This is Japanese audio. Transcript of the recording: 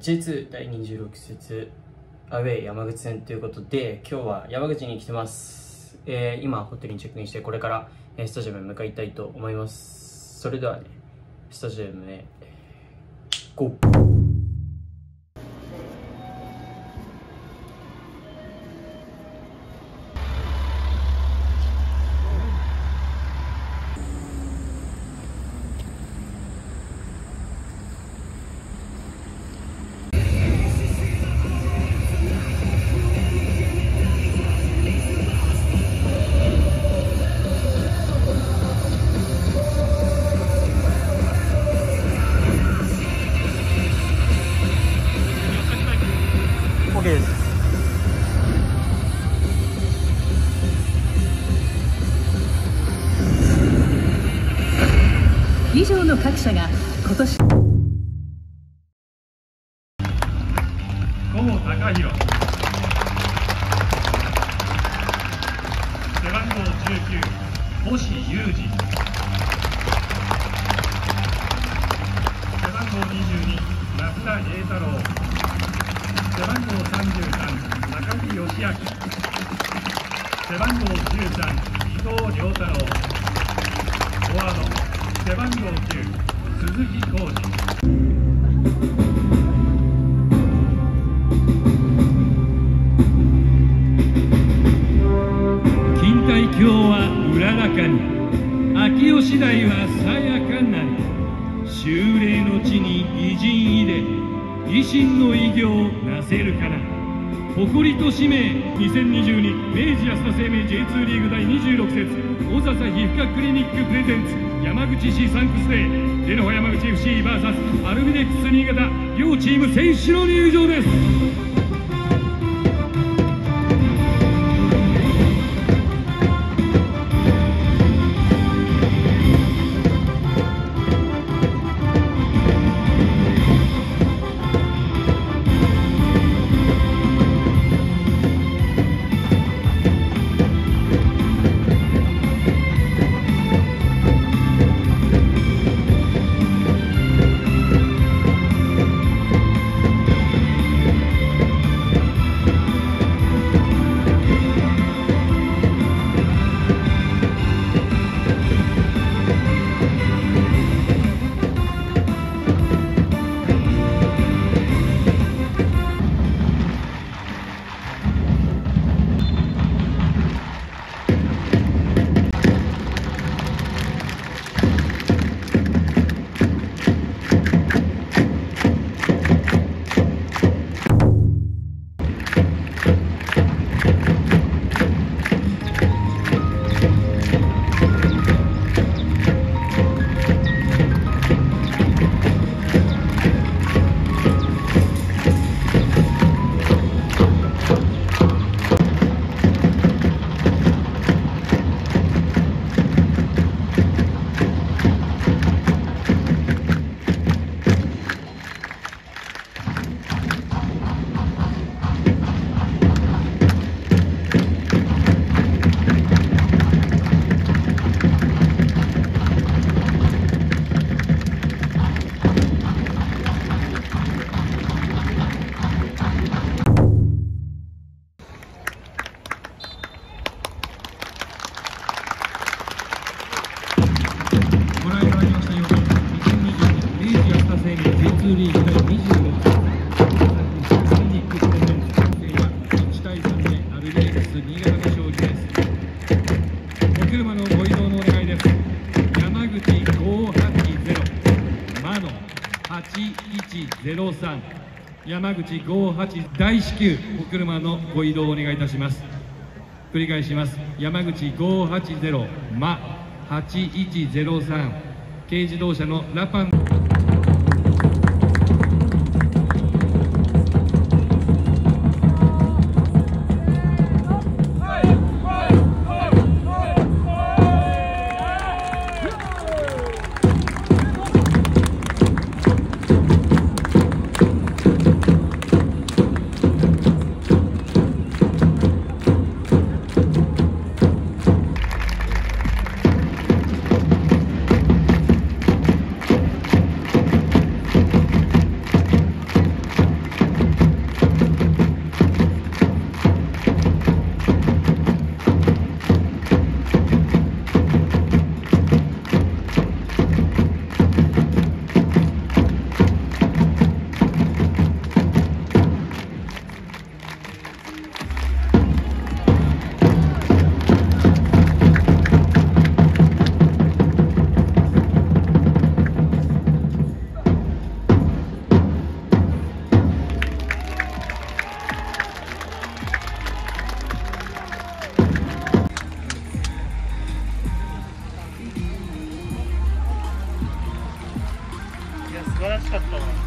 J2 第26節アウェイ山口戦ということで、今日は山口に来てます。今ホテルにチェックインして、これからスタジアムに向かいたいと思います。それではね、スタジアムへゴー。 以上の各社が今年郷隆弘、背番号19星裕二、背番号22増田栄太郎、背番号33中木義明、背番号13伊藤亮太郎、フォワード背番号9鈴木浩二。錦帯橋はうららかに、秋吉台はさやかなり、修礼の地に偉人入れ、維新の偉業なせるかな。誇りと使命。2022明治安田生命 J2 リーグ第26節小笹皮膚科クリニックプレゼンツ山口市サンクスデーレノファ山口 FCVS アルビレックス新潟、両チーム選手の入場です。8103山口58大至急お車のご移動をお願いいたします。繰り返します。山口580マ8103軽自動車のラパン。 晴らしかったわ。